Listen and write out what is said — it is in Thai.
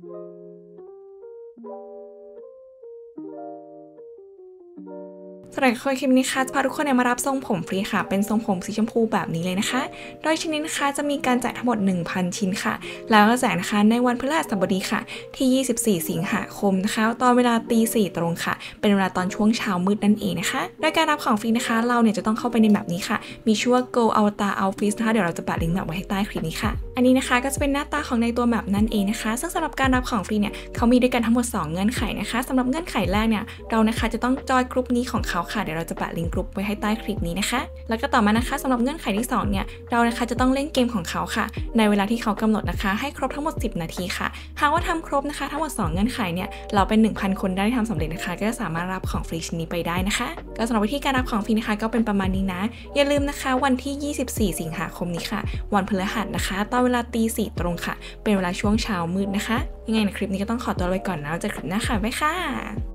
สำหรับคลิปนี้ค่ะจะพาทุกคนมารับทรงผมฟรีค่ะเป็นทรงผมสีชมพูแบบนี้เลยนะคะโดยชิ้นนี้นะคะจะมีการแจกทั้งหมด 1,000 ชิ้นค่ะแล้วก็แจกนะคะในวันพฤหัสบดีค่ะที่24สิงหาคมนะคะตอนเวลาตี 4ตรงค่ะเป็นเวลาตอนช่วงเช้ามืดนั่นเองนะคะโดยการรับของฟรีนะคะเราเนี่ยจะต้องเข้าไปในแบบนี้ค่ะมีชื่อว่า Go Avatar Outfit นะคะเดี๋ยวเราจะแปะลิงก์แบบไว้ให้ใต้คลิปนี้ค่ะอันนี้นะคะก็จะเป็นหน้าตาของในตัวแบบนั่นเองนะคะซึ่งสำหรับการรับของฟรีเนี่ยเขามีด้วยกันทั้งหมด2เงื่อนไขนะคะสำหรับเงื่อนไขแรกเนี่ยเรานะคะจะต้องจอยกลุ่มนี้ของเขาค่ะเดี๋ยวเราจะแปะลิงก์กลุ่มไว้ให้ใต้คลิปนี้นะคะแล้วก็ต่อมานะคะสำหรับเงื่อนไขที่2เนี่ยเรานะคะจะต้องเล่นเกมของเขาค่ะในเวลาที่เขากำหนดนะคะให้ครบทั้งหมด10นาทีค่ะหากว่าทำครบนะคะทั้งหมด2เงื่อนไขเนี่ยเราเป็น 1,000 คนได้ทำสำเร็จนะคะก็จะสามารถรับของฟรีชิ้นนี้ไปได้นะคะก็สำหรับวิธีการรับของฟรีนะคะก็เป็นประมาณนี้นะอย่าลืมนะคะวันที่24สิงหาคมนี้ค่ะวันพฤหัสนะคะตอนเวลาตี 4ตรงค่ะเป็นเวลาช่วงเช้ามืดนะคะยังไงในคลิปนี้ก็ต้องขอตัวไปก่อนนะเจอกันคลิปหน้าค่ะบ๊ายบายค่ะ